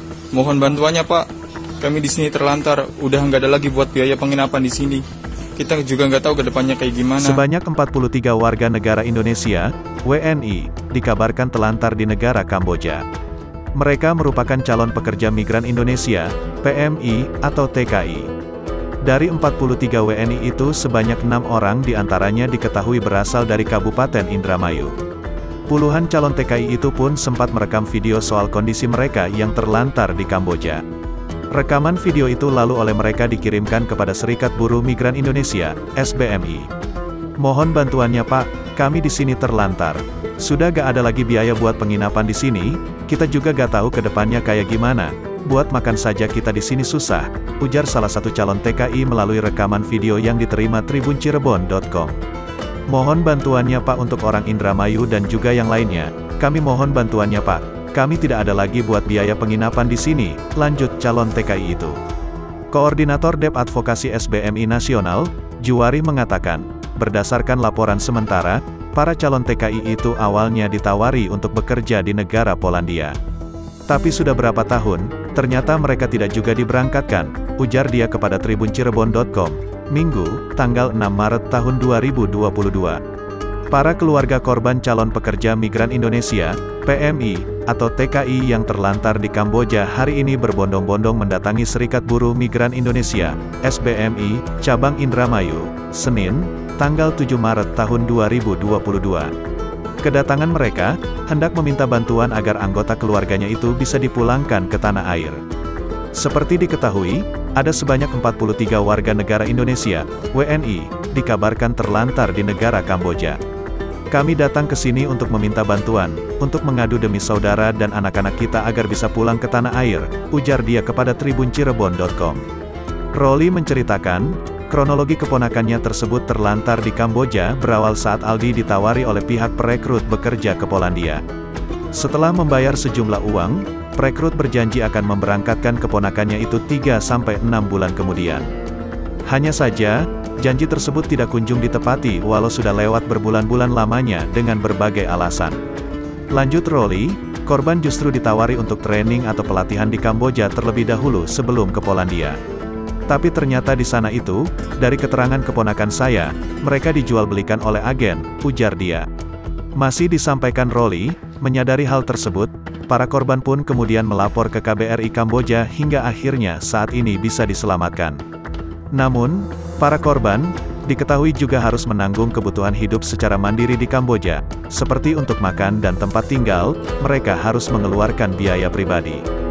Mohon bantuannya, Pak. Kami di sini terlantar, udah nggak ada lagi buat biaya penginapan di sini. Kita juga nggak tahu ke depannya kayak gimana. Sebanyak 43 warga negara Indonesia, WNI, dikabarkan telantar di negara Kamboja. Mereka merupakan calon pekerja migran Indonesia, PMI, atau TKI. Dari 43 WNI itu sebanyak 6 orang diantaranya diketahui berasal dari Kabupaten Indramayu. Puluhan calon TKI itu pun sempat merekam video soal kondisi mereka yang terlantar di Kamboja. Rekaman video itu lalu oleh mereka dikirimkan kepada Serikat Buruh Migran Indonesia, SBMI. Mohon bantuannya Pak, kami di sini terlantar. Sudah gak ada lagi biaya buat penginapan di sini, kita juga gak tahu ke depannya kayak gimana. Buat makan saja kita di sini susah, ujar salah satu calon TKI melalui rekaman video yang diterima tribuncirebon.com. Mohon bantuannya Pak untuk orang Indramayu dan juga yang lainnya. Kami mohon bantuannya Pak. Kami tidak ada lagi buat biaya penginapan di sini, lanjut calon TKI itu. Koordinator Dep Advokasi SBMI Nasional, Juwari mengatakan, berdasarkan laporan sementara, para calon TKI itu awalnya ditawari untuk bekerja di negara Polandia. Tapi sudah berapa tahun, ternyata mereka tidak juga diberangkatkan, ujar dia kepada tribuncirebon.com, Minggu, tanggal 6 Maret tahun 2022. Para keluarga korban calon pekerja migran Indonesia, PMI, atau TKI yang terlantar di Kamboja hari ini berbondong-bondong mendatangi Serikat Buruh Migran Indonesia, SBMI, Cabang Indramayu, Senin, tanggal 7 Maret tahun 2022. Kedatangan mereka, hendak meminta bantuan agar anggota keluarganya itu bisa dipulangkan ke tanah air. Seperti diketahui, ada sebanyak 43 warga negara Indonesia, WNI, dikabarkan terlantar di negara Kamboja. Kami datang ke sini untuk meminta bantuan, untuk mengadu demi saudara dan anak-anak kita agar bisa pulang ke tanah air, ujar dia kepada tribuncirebon.com. Roli menceritakan, kronologi keponakannya tersebut terlantar di Kamboja berawal saat Aldi ditawari oleh pihak perekrut bekerja ke Polandia. Setelah membayar sejumlah uang, perekrut berjanji akan memberangkatkan keponakannya itu 3-6 bulan kemudian. Hanya saja, janji tersebut tidak kunjung ditepati walau sudah lewat berbulan-bulan lamanya dengan berbagai alasan. Lanjut Roli, korban justru ditawari untuk training atau pelatihan di Kamboja terlebih dahulu sebelum ke Polandia. Tapi ternyata di sana itu, dari keterangan keponakan saya, mereka dijual belikan oleh agen, ujar dia. Masih disampaikan Roli, menyadari hal tersebut, para korban pun kemudian melapor ke KBRI Kamboja hingga akhirnya saat ini bisa diselamatkan. Namun, para korban, diketahui juga harus menanggung kebutuhan hidup secara mandiri di Kamboja, seperti untuk makan dan tempat tinggal, mereka harus mengeluarkan biaya pribadi.